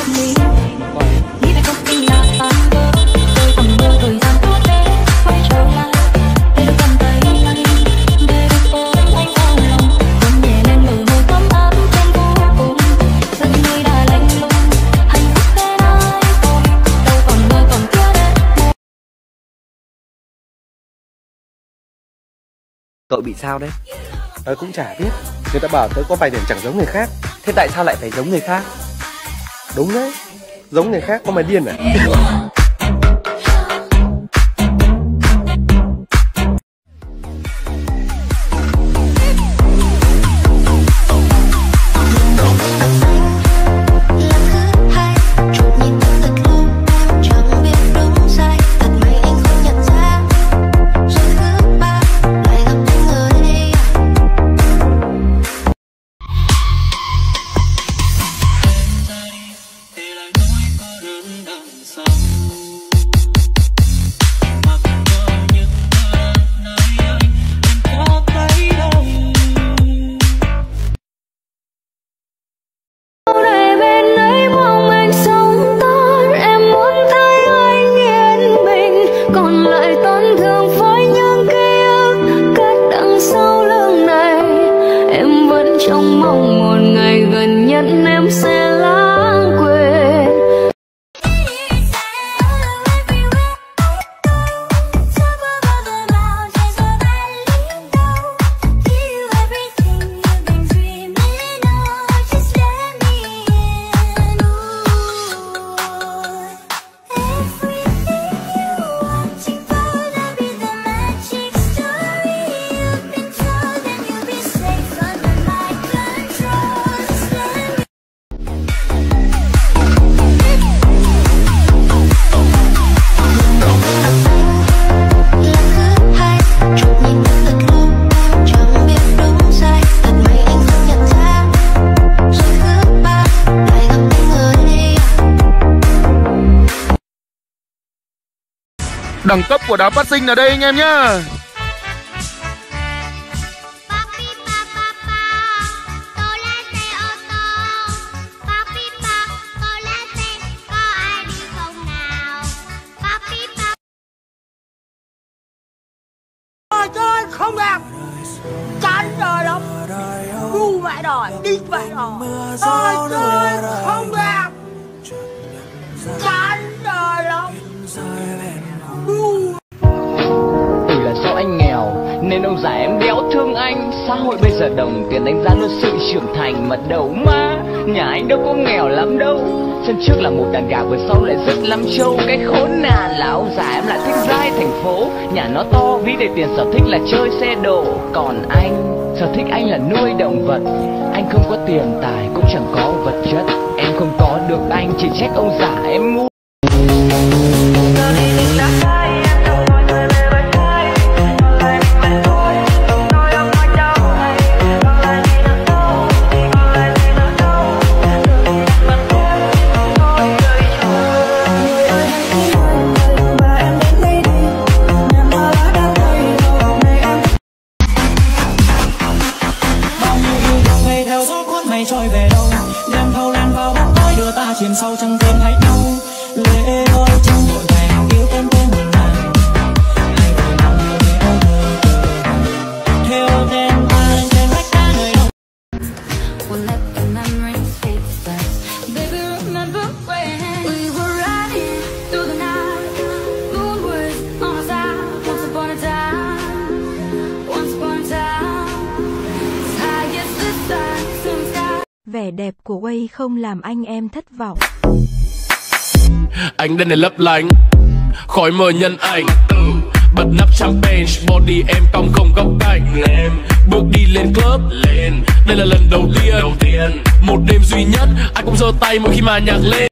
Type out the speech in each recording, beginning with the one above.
Cậu bị sao đấy? Tớ cũng chả biết. Người ta bảo tớ có vài điểm chẳng giống người khác. Thế tại sao lại phải giống người khác? Đúng đấy, giống người khác có mà điên à? Đẳng cấp của đám phát sinh ở đây anh em nhá. Chơi không đẹp, chán đời lắm, ngu mẹ đòi, đi mẹ đòi. Chơi không đẹp, chán đời lắm. Là do anh nghèo nên ông già em béo thương anh. Xã hội bây giờ đồng tiền đánh giá luôn sự trưởng thành mà đâu mà nhà anh đâu có nghèo lắm đâu. Chân trước là một đàn gà, vừa sau lại rất lắm trâu. Cái khốn nạn là ông già em lại thích dai thành phố. Nhà nó to ví để tiền, sở thích là chơi xe độ. Còn anh, sở thích anh là nuôi động vật. Anh không có tiền tài cũng chẳng có vật chất. Em không có được anh, chỉ trách ông già em ngu. Trôi về đâu đem thâu lan vào bóng tối đưa ta chìm sâu trong tim hãy nhau lệ ơi trong vội vàng yêu tên tên một nàng hai người nào yêu về âu thơ theo tên ai trên vách đá nơi đâu. Vẻ đẹp của Way không làm anh em thất vọng. Anh đây này lấp lánh, khói mờ nhân ảnh. Bật nắp champagne, body em cong không góc cạnh. Bước đi lên club, đây là lần đầu tiên. Một đêm duy nhất, ai cũng giơ tay mỗi khi mà nhạc lên.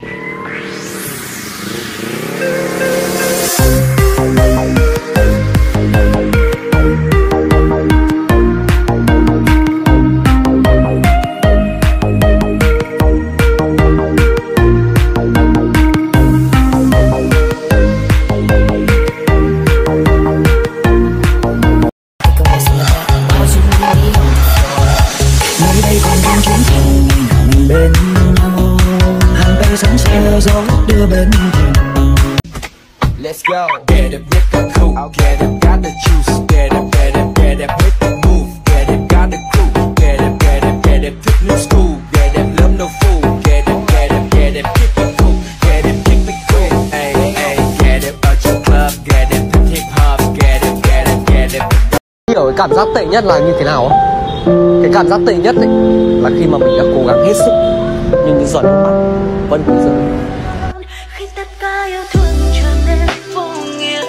Bên nhau hàng tay sẵn sàng. xe gió đưa bên thềm. Let's go. Get it with the cool. Get it, got the juice. Get it, get it, get it with the move. Get it, got the cool. Get it, get it, get it, pick new school. Get it, love no fool. Get it, get it, get it, pick it cool. Get it, pick me cool. Ay, ay, get it, at your club. Get it, pick hip hop. Get it, get it, get it. Hiểu cái cảm giác tệ nhất là như thế nào không? Cái cảm giác tệ nhất ấy là khi mà mình đã cố gắng hết sức nhưng những giọt nước mắt vẫn cứ rơi. Khi tất cả yêu thương trở nên vô nghĩa.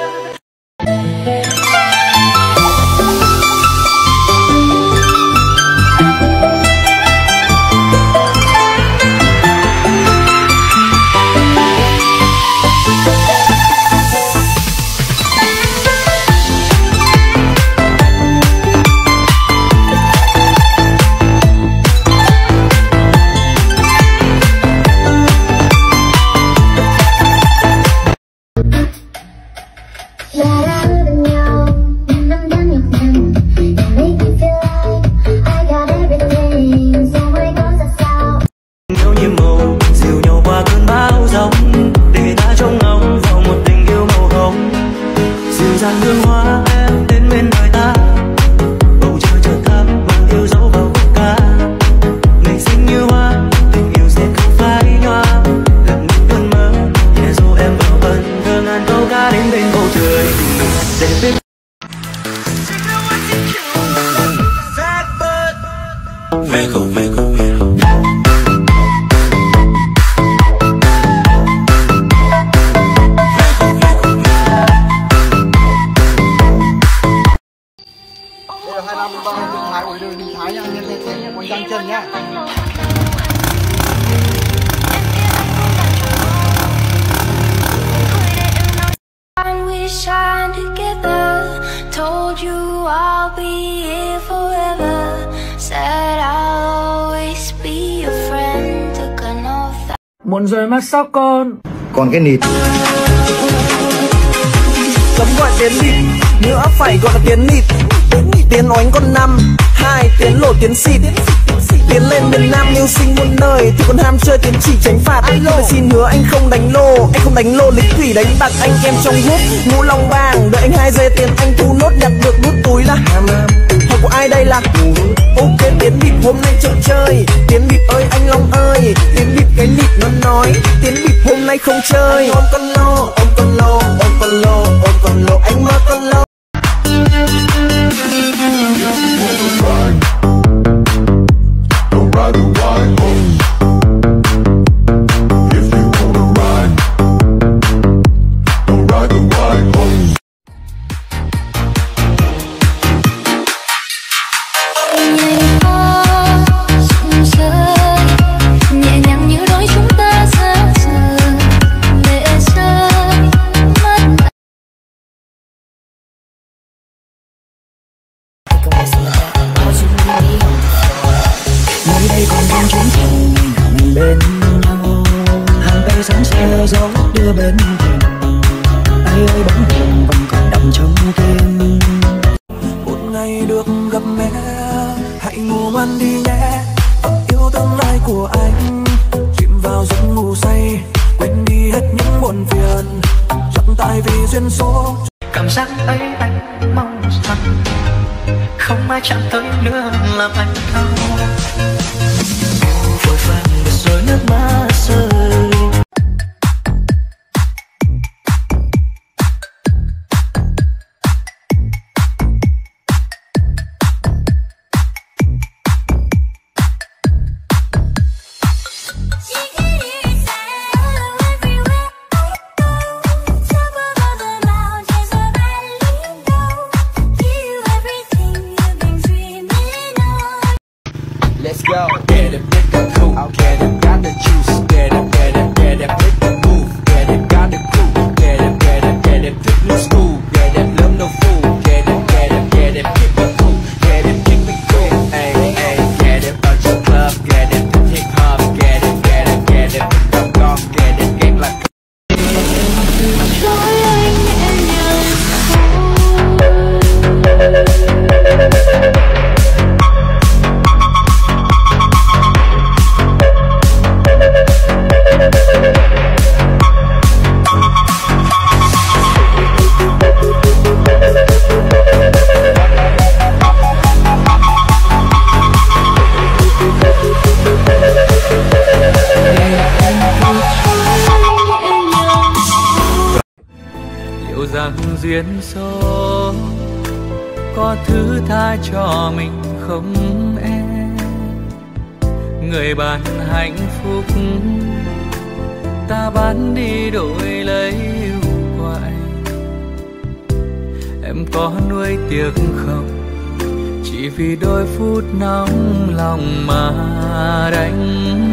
Hương hoa em đến bên đời ta, bầu trời chợt thắm và yêu dấu vào khúc ca. Ngày xinh như hoa, tình yêu sẽ không phai nhòa. Lật những cơn mơ, nhẹ dỗ em vào vần thơ ngàn câu ca đến bên bầu trời để biết. Thái nha, nhân thế nha, quanh răng chân nhá. We shine together. Told you I'll be here forever. Said I'll always be your friend. Took an oath. Muộn rồi mà sao con? Còn cái nịt. Cấm gọi tiếng nịt, nữa phải gọi là tiếng nịt. Tiếng oánh con 5, 2 tiếng lộ tiếng xịt. Tiến lên miền Nam yêu sinh muôn nơi thì còn ham chơi tiến chỉ tránh phạt. Tôi xin hứa anh không đánh lô, anh không đánh lô lịch thủy đánh bạc anh em trong hút ngũ long vàng. Đợi anh 2 giây tiền anh thu nốt nhặt được nút túi là hỏi của ai đây là ok tiến bịp hôm nay chợ chơi. Tiến bịp ơi anh Long ơi, tiến bịp cái nịt nó nói tiến bịp hôm nay không chơi. Ôm con lô, ôm con lô, ôm con lô, ôm con lô, anh mơ con lô. Nơi đây còn đang chuyến thuyền nằm bên nhau, hàng cây sóng xe gió đưa bên thềm. Ai ơi bóng hồng vẫn còn đậm trong tim. Một ngày được gặp mẹ, hãy ngủ ngoan đi nhé. Yêu tương lai của anh, chìm vào giấc ngủ say, quên đi hết những buồn phiền. Chẳng tại vì duyên số. Cảm giác ấy anh mong rằng không ai chạm tới nữa làm anh đau. Vội vàng để rồi nước mắt rơi. duyên số, có thứ tha cho mình không em. Người bán hạnh phúc ta bán đi đổi lấy yêu của anh. Em có nuối tiếc không, chỉ vì đôi phút nóng lòng mà đánh